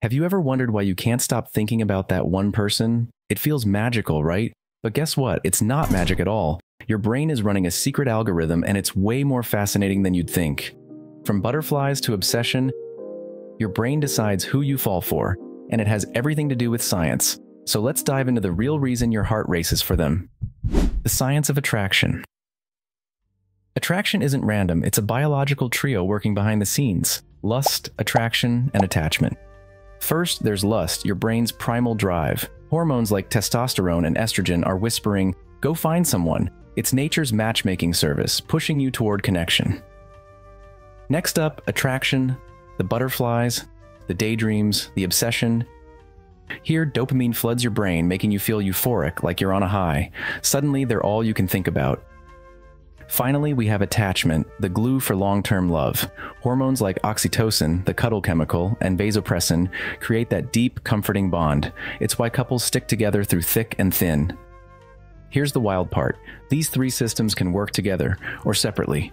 Have you ever wondered why you can't stop thinking about that one person? It feels magical, right? But guess what? It's not magic at all. Your brain is running a secret algorithm, and it's way more fascinating than you'd think. From butterflies to obsession, your brain decides who you fall for, and it has everything to do with science. So let's dive into the real reason your heart races for them. The science of attraction. Attraction isn't random, it's a biological trio working behind the scenes: lust, attraction, and attachment. First, there's lust, your brain's primal drive. Hormones like testosterone and estrogen are whispering, "Go find someone." It's nature's matchmaking service, pushing you toward connection. Next up, attraction, the butterflies, the daydreams, the obsession. Here, dopamine floods your brain, making you feel euphoric, like you're on a high. Suddenly, they're all you can think about. Finally, we have attachment, the glue for long-term love. Hormones like oxytocin, the cuddle chemical, and vasopressin create that deep, comforting bond. It's why couples stick together through thick and thin. Here's the wild part. These three systems can work together, or separately.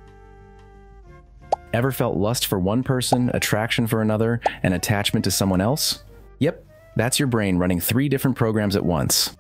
Ever felt lust for one person, attraction for another, and attachment to someone else? Yep, that's your brain running three different programs at once.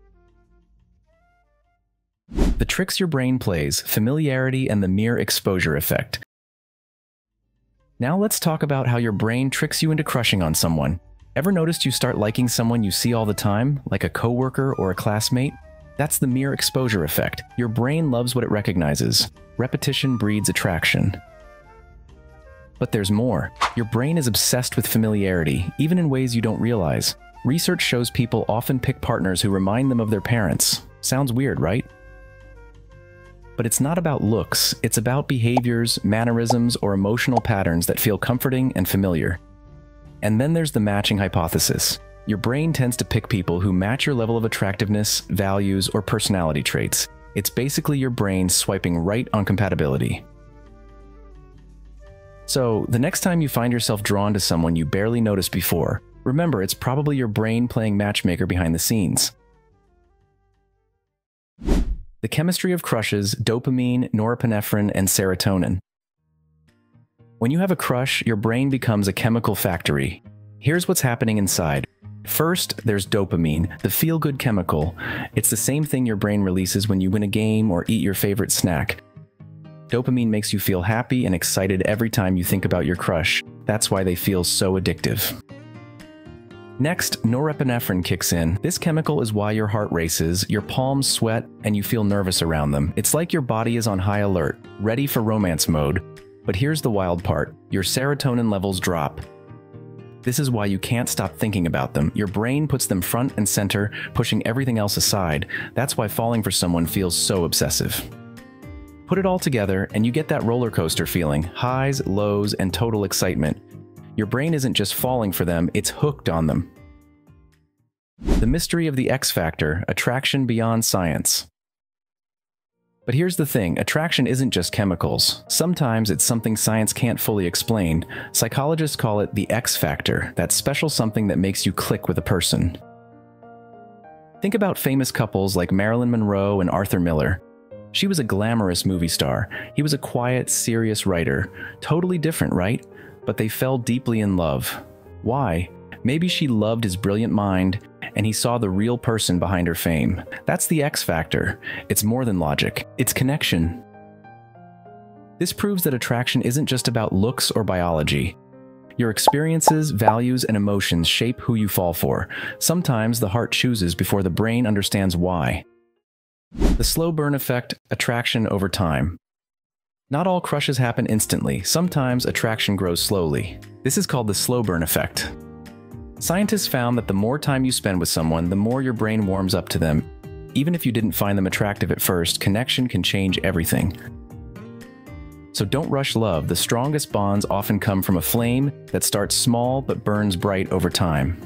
The tricks your brain plays: familiarity and the mere exposure effect. Now let's talk about how your brain tricks you into crushing on someone. Ever noticed you start liking someone you see all the time, like a coworker or a classmate? That's the mere exposure effect. Your brain loves what it recognizes. Repetition breeds attraction. But there's more. Your brain is obsessed with familiarity, even in ways you don't realize. Research shows people often pick partners who remind them of their parents. Sounds weird, right? But it's not about looks, it's about behaviors, mannerisms, or emotional patterns that feel comforting and familiar. And then there's the matching hypothesis. Your brain tends to pick people who match your level of attractiveness, values, or personality traits. It's basically your brain swiping right on compatibility. So, the next time you find yourself drawn to someone you barely noticed before, remember it's probably your brain playing matchmaker behind the scenes. The chemistry of crushes: dopamine, norepinephrine, and serotonin. When you have a crush, your brain becomes a chemical factory. Here's what's happening inside. First, there's dopamine, the feel-good chemical. It's the same thing your brain releases when you win a game or eat your favorite snack. Dopamine makes you feel happy and excited every time you think about your crush. That's why they feel so addictive. Next, norepinephrine kicks in. This chemical is why your heart races, your palms sweat, and you feel nervous around them. It's like your body is on high alert, ready for romance mode. But here's the wild part. Your serotonin levels drop. This is why you can't stop thinking about them. Your brain puts them front and center, pushing everything else aside. That's why falling for someone feels so obsessive. Put it all together, and you get that roller coaster feeling: highs, lows, and total excitement. Your brain isn't just falling for them, it's hooked on them. The mystery of the X factor: attraction beyond science. But here's the thing, attraction isn't just chemicals. Sometimes it's something science can't fully explain. Psychologists call it the X factor, that special something that makes you click with a person. Think about famous couples like Marilyn Monroe and Arthur Miller. She was a glamorous movie star. He was a quiet, serious writer. Totally different, right? But they fell deeply in love. Why? Maybe she loved his brilliant mind, and he saw the real person behind her fame. That's the X factor. It's more than logic. It's connection. This proves that attraction isn't just about looks or biology. Your experiences, values, and emotions shape who you fall for. Sometimes the heart chooses before the brain understands why. The slow burn effect: attraction over time. Not all crushes happen instantly. Sometimes attraction grows slowly. This is called the slow burn effect. Scientists found that the more time you spend with someone, the more your brain warms up to them. Even if you didn't find them attractive at first, connection can change everything. So don't rush love. The strongest bonds often come from a flame that starts small but burns bright over time.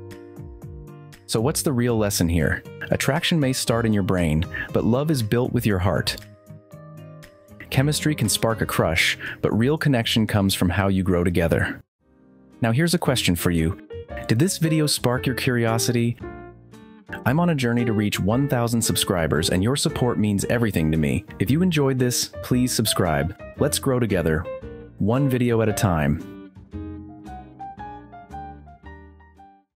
So what's the real lesson here? Attraction may start in your brain, but love is built with your heart. Chemistry can spark a crush, but real connection comes from how you grow together. Now here's a question for you. Did this video spark your curiosity? I'm on a journey to reach 1,000 subscribers, and your support means everything to me. If you enjoyed this, please subscribe. Let's grow together, one video at a time.